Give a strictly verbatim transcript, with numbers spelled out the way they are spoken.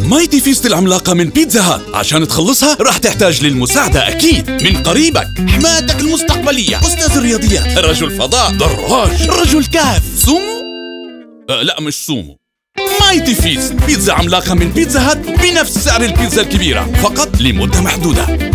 مايتي فيست العملاقة من بيتزا هات، عشان تخلصها راح تحتاج للمساعدة أكيد من قريبك، حماتك المستقبلية، أستاذ الرياضيات، رجل فضاء، دراج، رجل كهف، سومو؟ أه لا مش سومو. مايتي فيست بيتزا عملاقة من بيتزا هات بنفس سعر البيتزا الكبيرة، فقط لمدة محدودة.